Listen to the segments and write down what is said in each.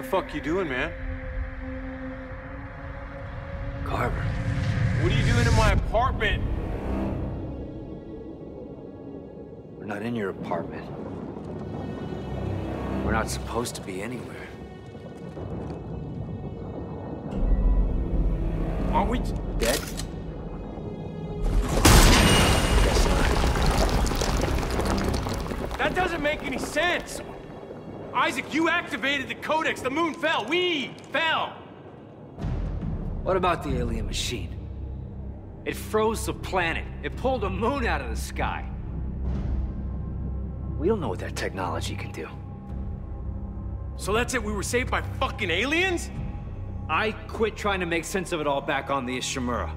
The fuck you doing, man? Carver. What are you doing in my apartment? We're not in your apartment. We're not supposed to be anywhere. Aren't we Dead? Guess not. That doesn't make any sense! Isaac, you activated the codex. The moon fell. We fell. What about the alien machine? It froze the planet. It pulled a moon out of the sky. We don't know what that technology can do. So that's it? We were saved by fucking aliens? I quit trying to make sense of it all back on the Ishimura.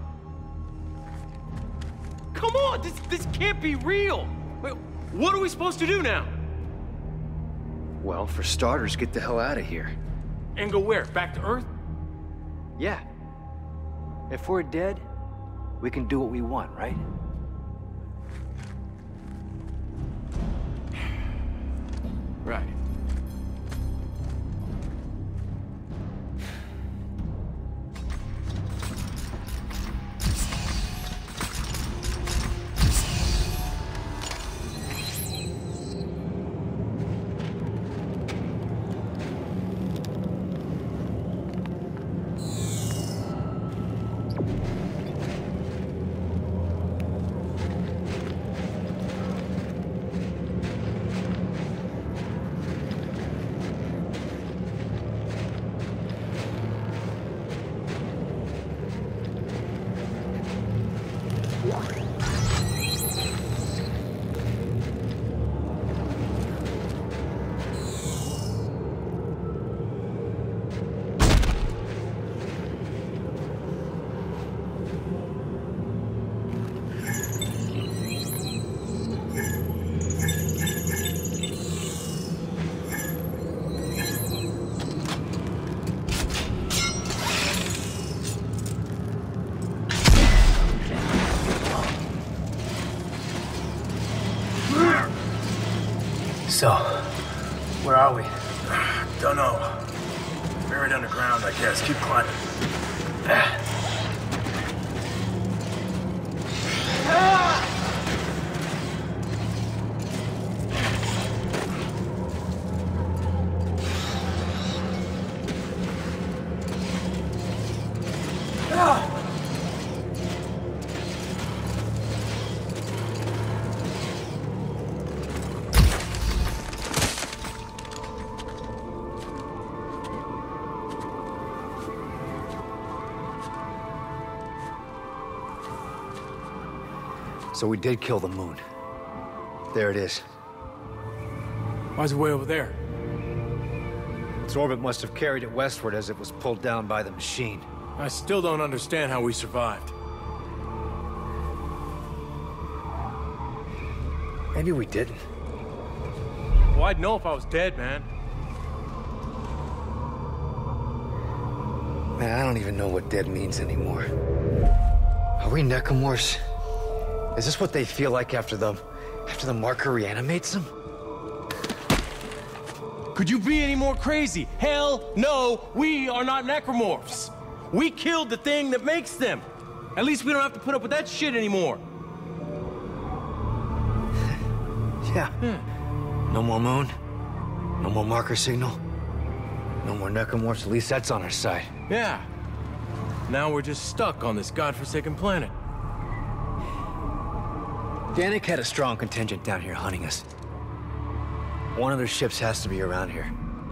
Come on, this can't be real. Wait, what are we supposed to do now? Well, for starters, get the hell out of here. And go where? Back to Earth? Yeah. If we're dead, we can do what we want, right? Right. So, where are we? Don't know. Buried underground, I guess. Keep climbing. So we did kill the moon. There it is. Why's it way over there? Its orbit must have carried it westward as it was pulled down by the machine. I still don't understand how we survived. Maybe we didn't. Well, I'd know if I was dead, man. Man, I don't even know what dead means anymore. Are we necromorphs? Is this what they feel like after the marker reanimates them? Could you be any more crazy? Hell no, we are not necromorphs. We killed the thing that makes them. At least we don't have to put up with that shit anymore. Yeah. No more moon. No more marker signal. No more necromorphs. At least that's on our side. Yeah. Now we're just stuck on this godforsaken planet. Danik had a strong contingent down here hunting us. One of their ships has to be around here.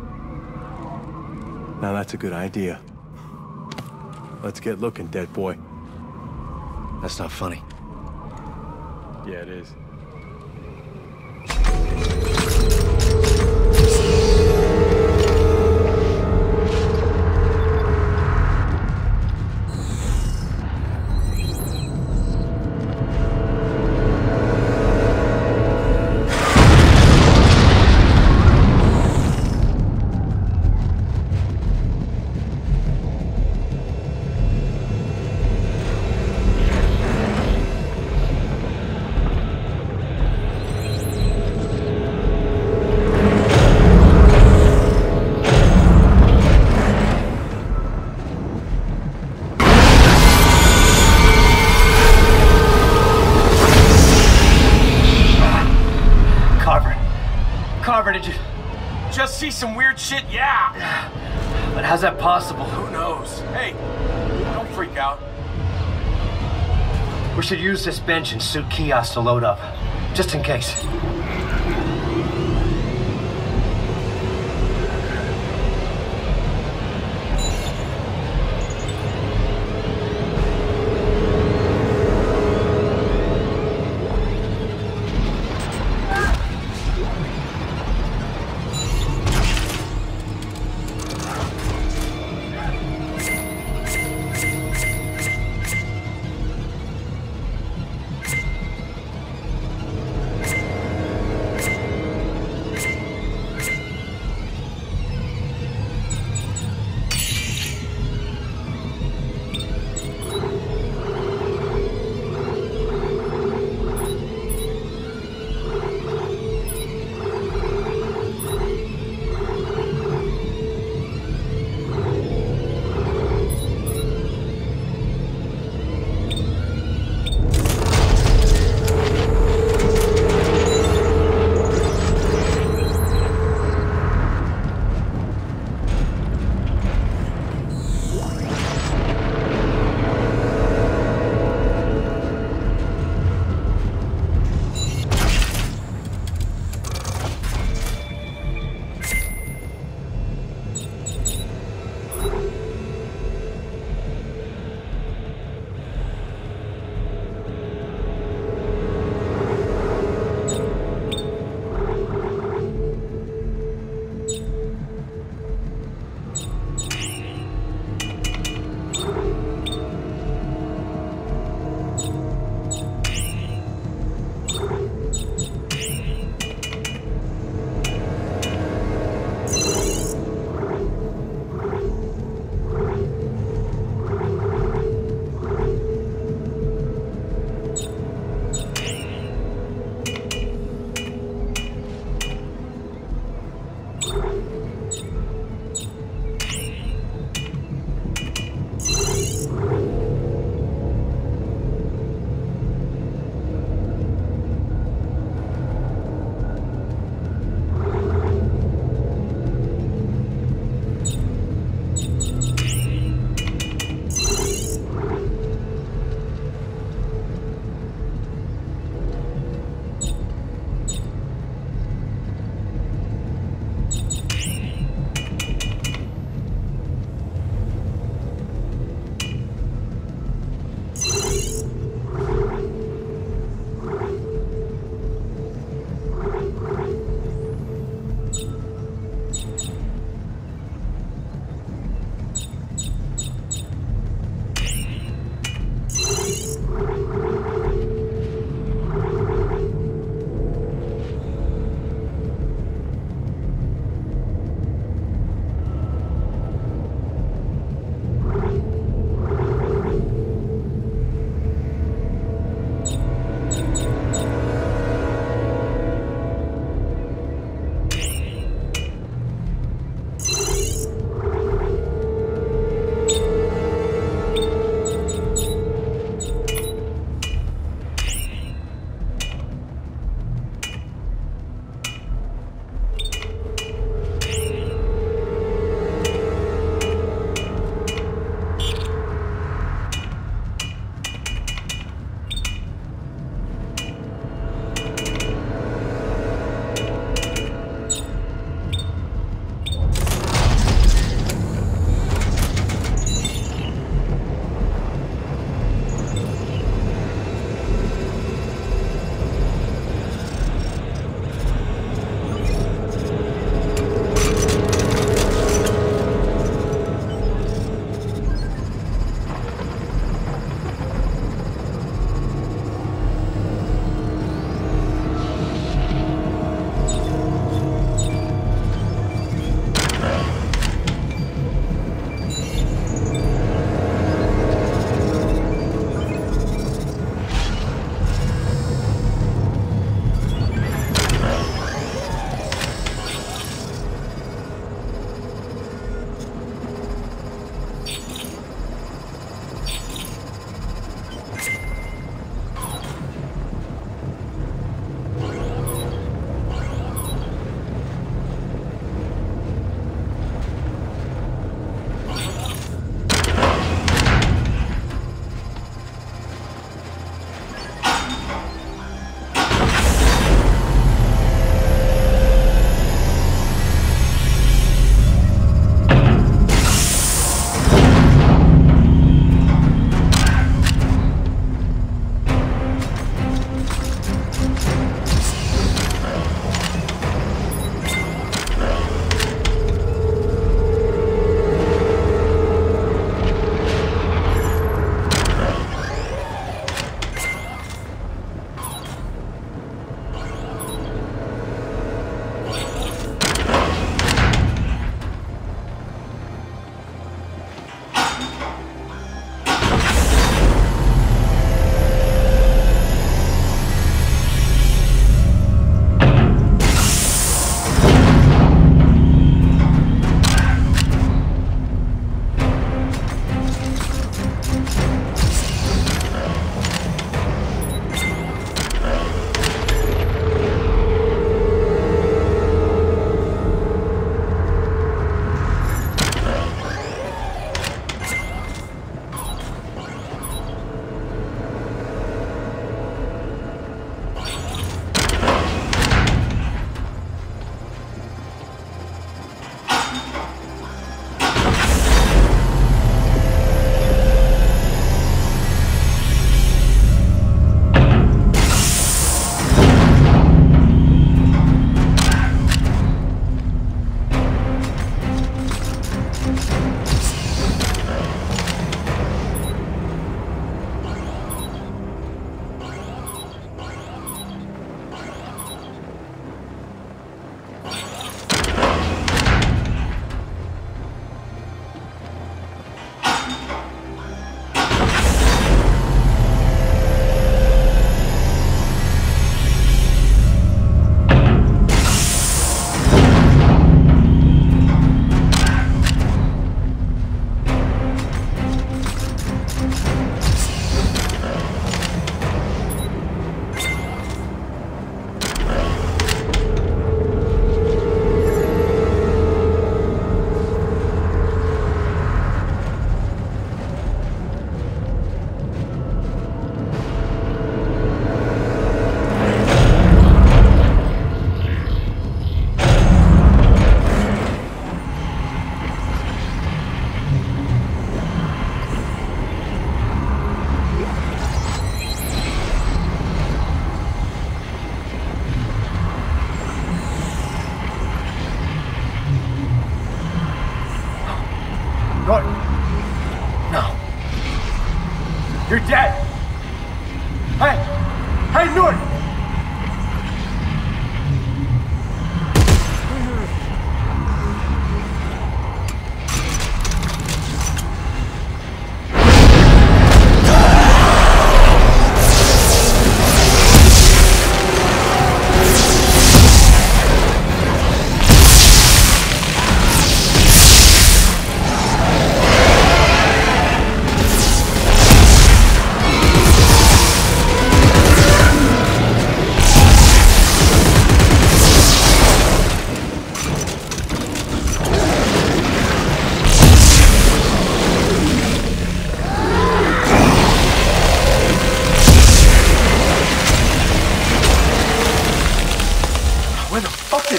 Now that's a good idea. Let's get looking, dead boy. That's not funny. Yeah, it is. Carver, did you Just see some weird shit, yeah. But how's that possible? Who knows? Hey, don't freak out. We should use this bench and suit kiosk to load up, just in case.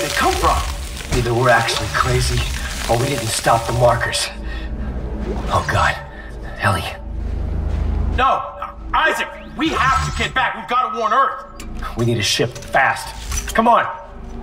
they come from. Either we're actually crazy, or we didn't stop the markers. Oh God. Ellie. No! Isaac! We have to get back! We've got to warn Earth! We need a ship, fast. Come on!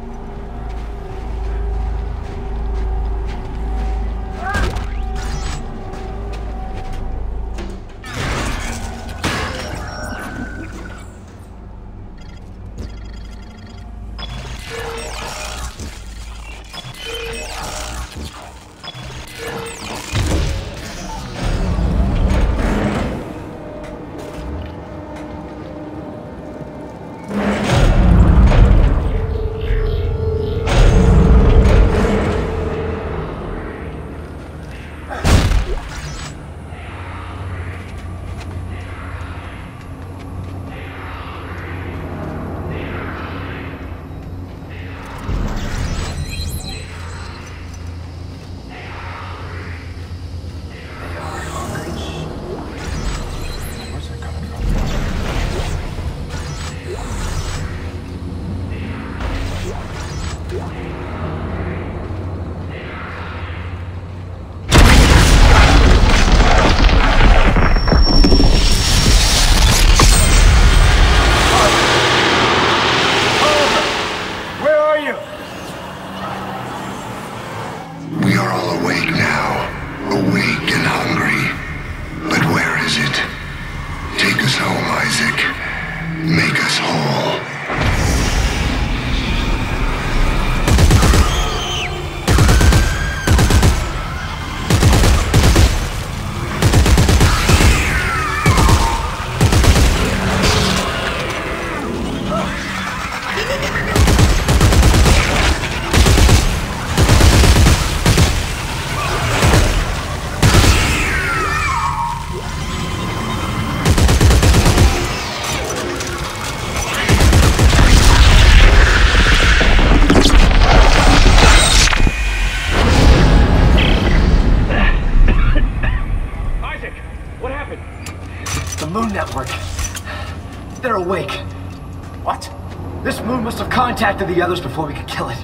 They're awake. What? This moon must have contacted the others before we could kill it.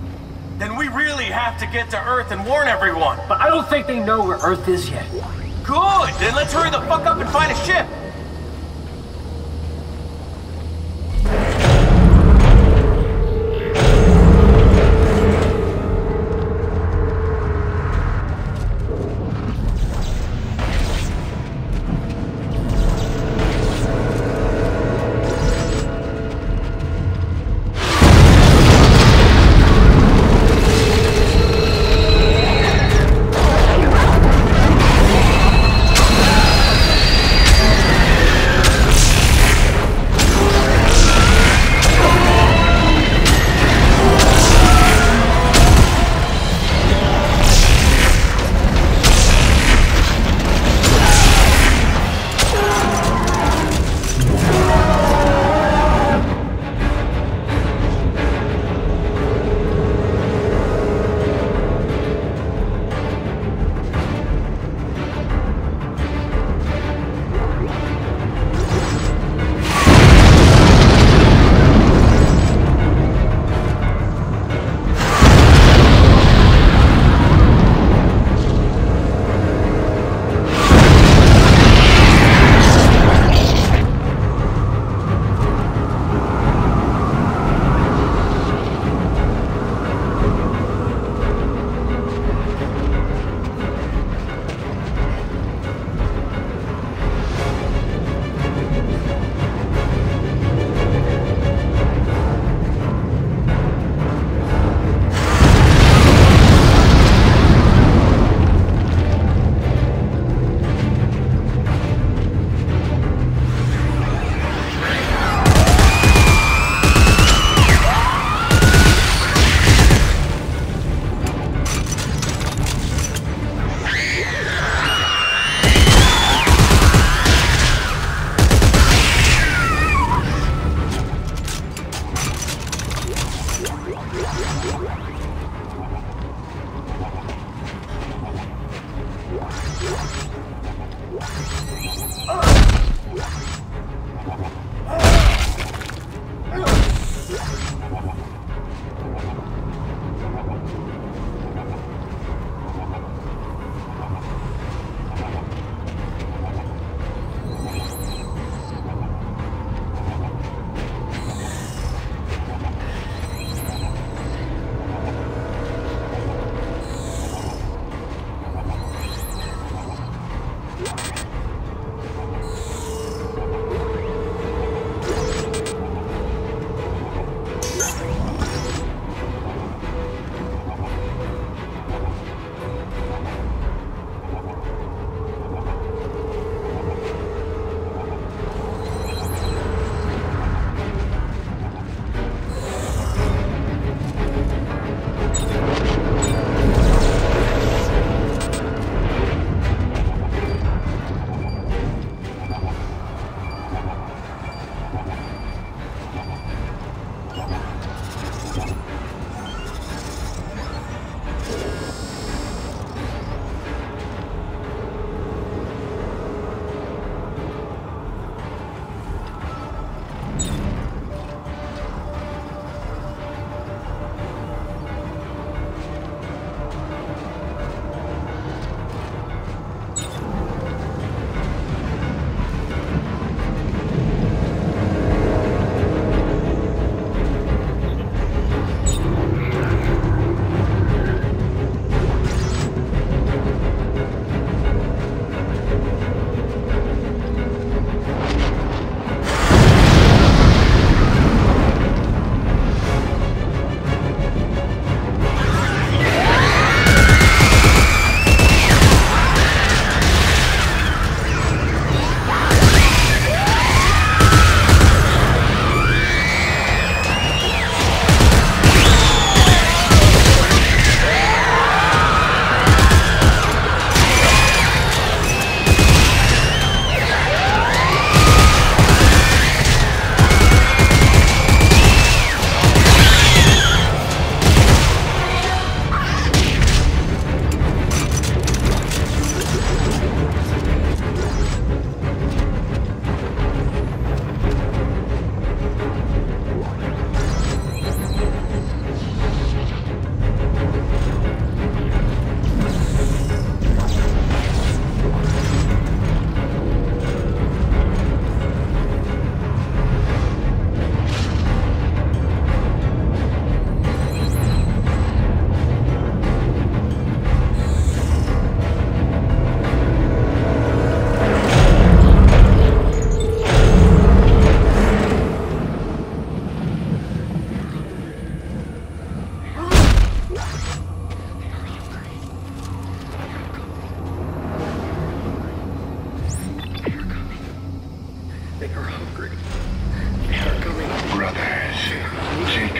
Then we really have to get to Earth and warn everyone. But I don't think they know where Earth is yet. Good! Then let's hurry the fuck up and find a ship!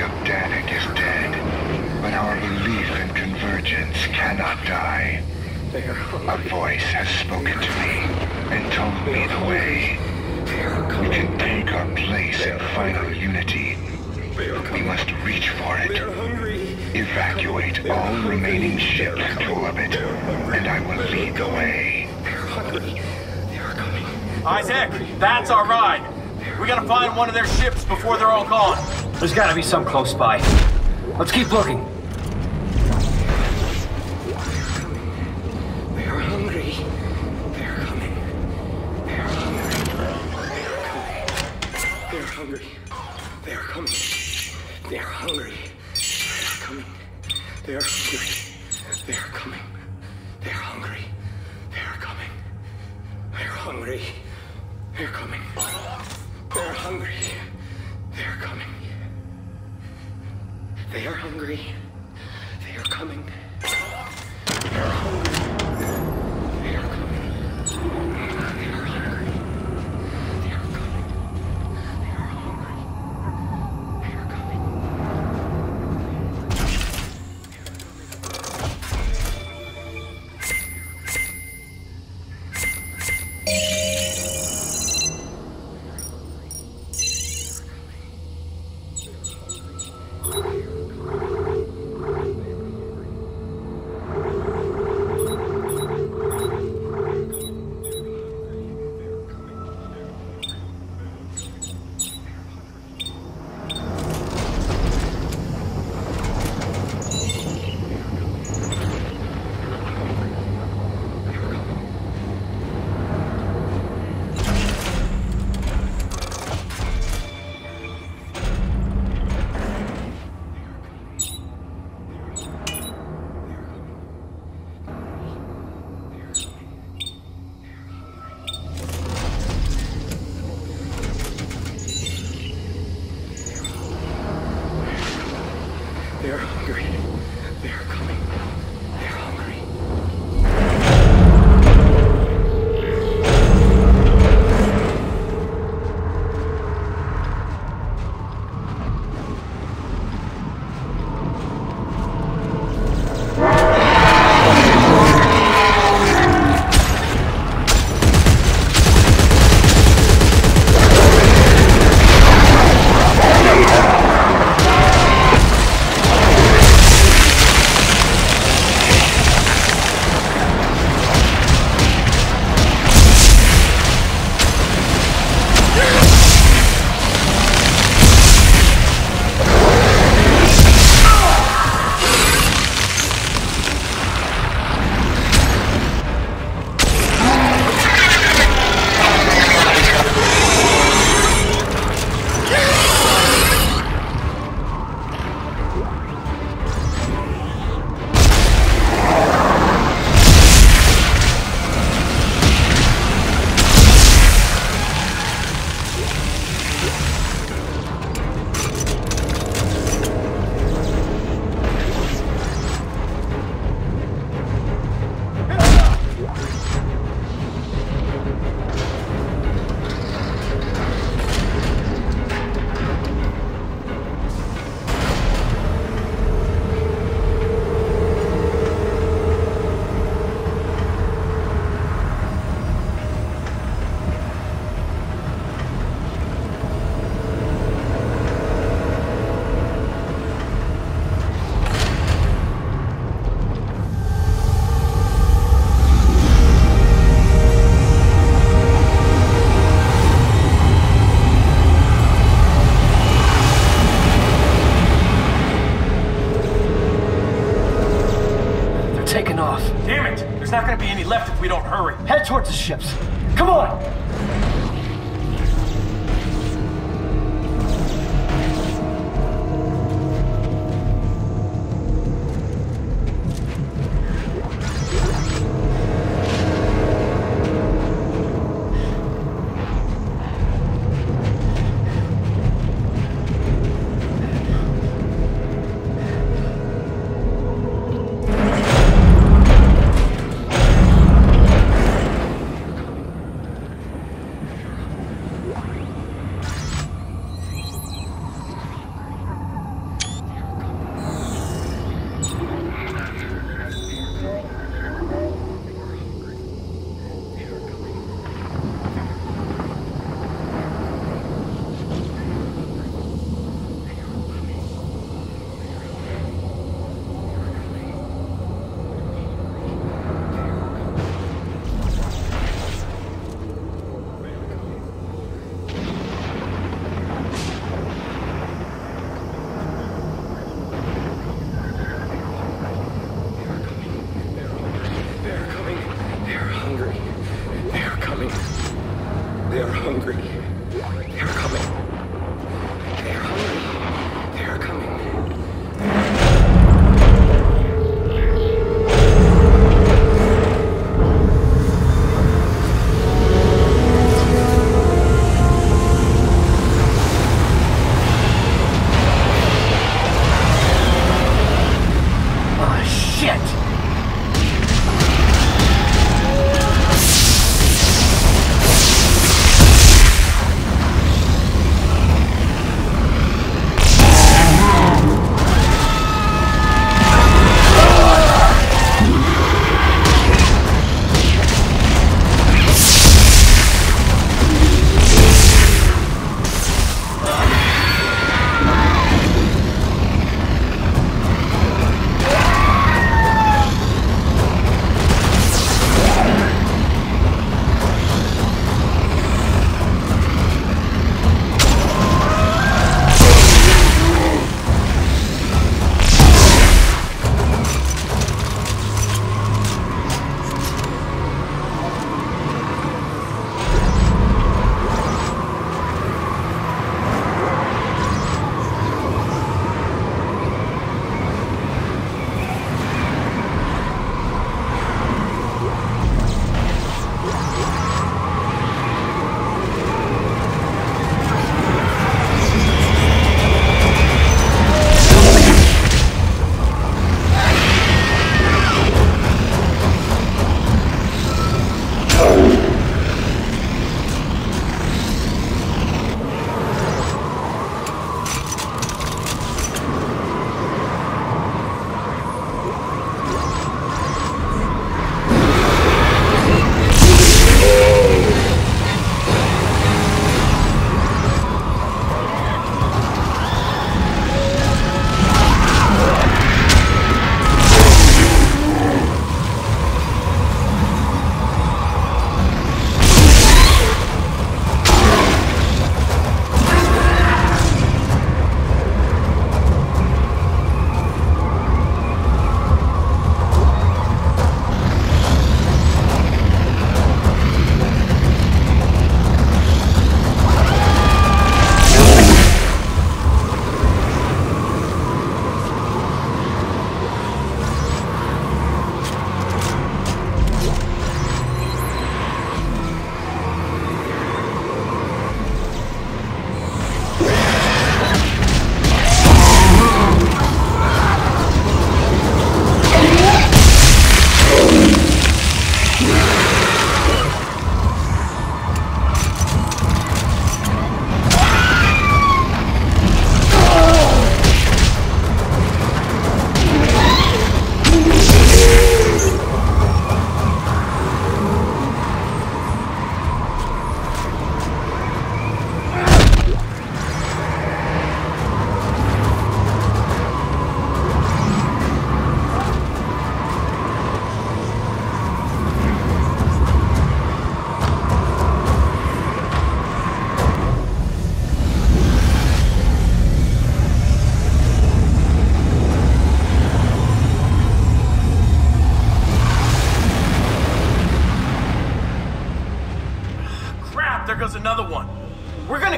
of Danik is dead, but our belief in convergence cannot die. A voice has spoken to me and told me the way. We can take our place in final unity. We must reach for it. Evacuate all remaining ships to orbit, and I will lead the way. Isaac, that's our ride. We gotta find one of their ships before they're all gone. There's gotta be some close by. Let's keep looking. They are hungry. They are coming. They are hungry. They are coming. They are hungry. They are coming. They are hungry. They are coming. They are hungry. They are coming. They are hungry. They are coming. They are hungry. They are coming. They are hungry. They are coming. They are hungry. They are coming. They are hungry. They are coming. They are hungry. They are coming. They are hungry. They are coming. They are hungry. Taking off. Damn it! There's not gonna be any left if we don't hurry. Head towards the ships. Come on!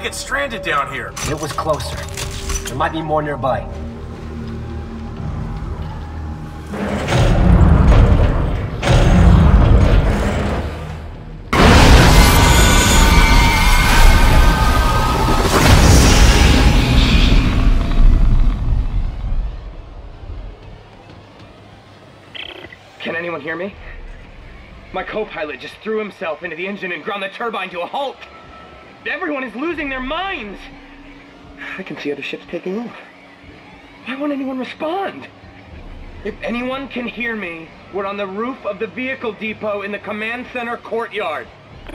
get stranded down here. It was closer. There might be more nearby. Can anyone hear me? My co-pilot just threw himself into the engine and ground the turbine to a halt. Everyone is losing their minds. I can see other ships taking off. Why won't anyone respond? If anyone can hear me, we're on the roof of the vehicle depot in the command center courtyard.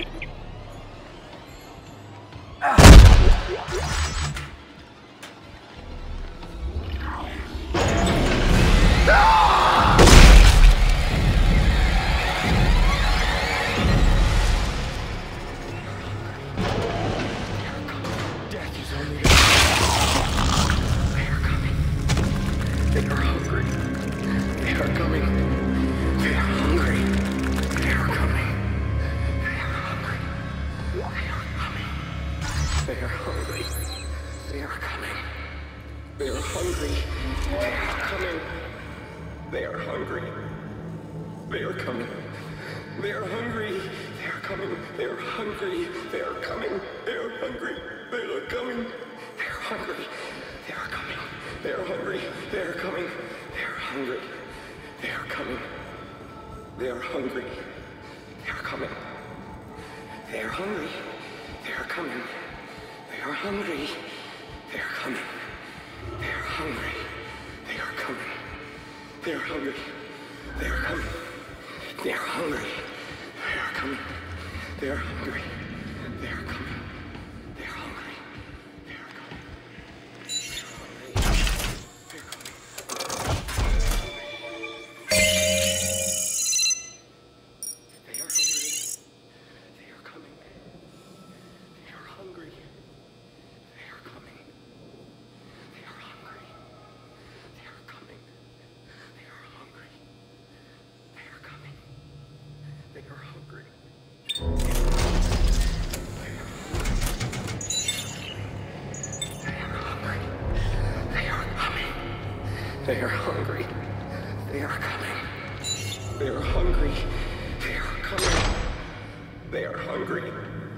They are hungry. They are coming. They are hungry. They are coming. They are hungry.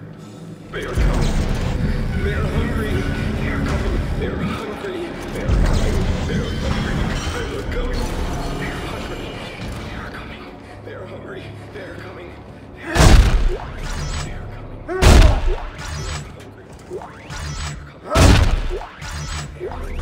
They are coming. They are hungry. They are coming. They are hungry. They are coming. They are hungry. They are coming. They are hungry. They are coming. They are hungry. They are coming. They are hungry. They are coming. They are hungry. They are coming.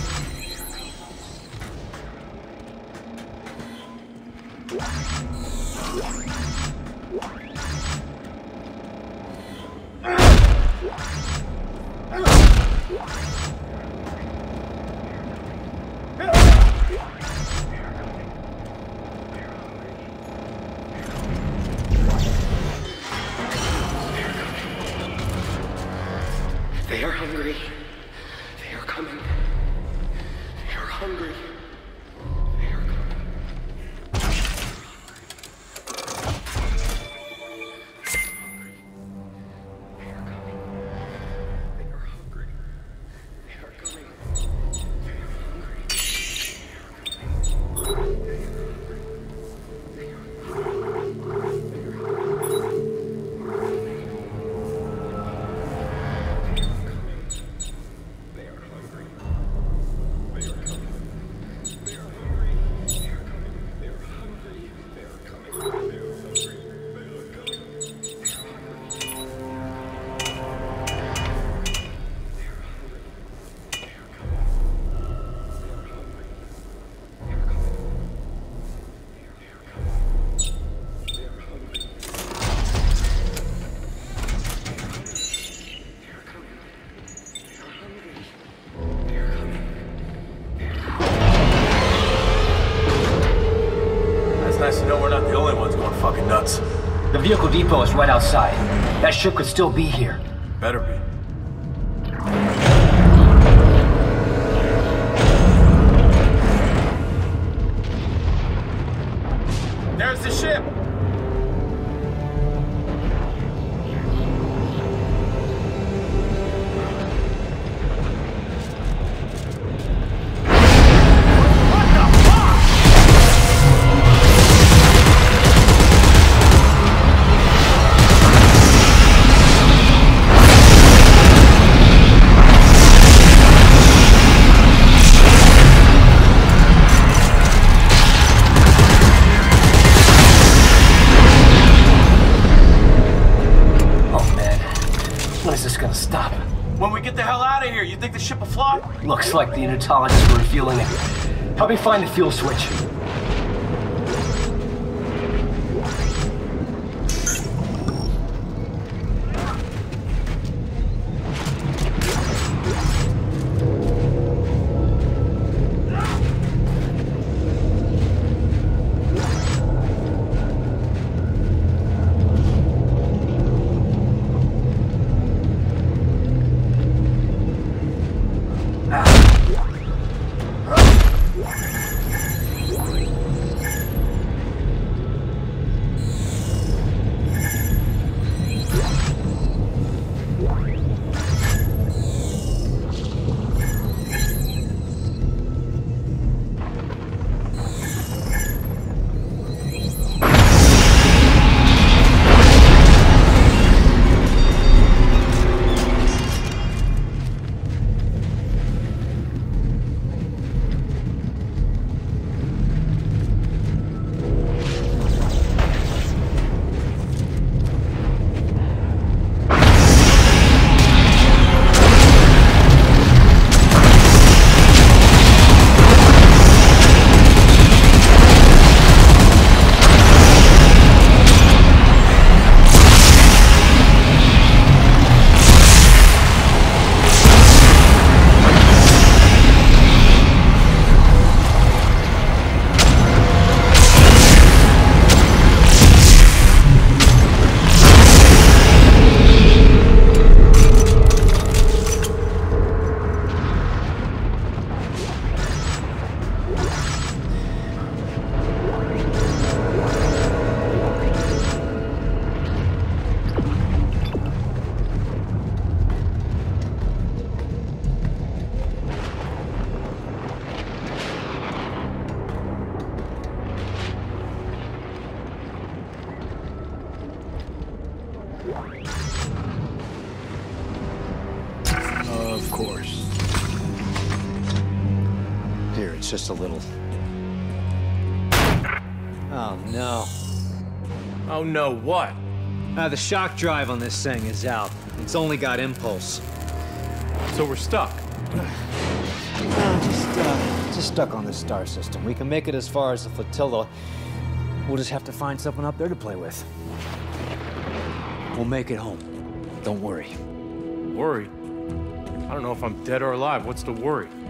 They are hungry. They are coming. They are hungry. They are coming. Nice to know we're not the only ones going fucking nuts. The vehicle depot is right outside. That ship could still be here. Better be. There's the ship! think the ship will fly? Looks like the unitologists were refueling it. Help me find the fuel switch. Of course. Here, it's just a little. Oh, no. Oh no, what? The shock drive on this thing is out. It's only got impulse. So we're stuck. Just stuck on this star system. We can make it as far as the flotilla. We'll just have to find something up there to play with. We'll make it home. Don't worry. Worried? I don't know if I'm dead or alive. What's the worry?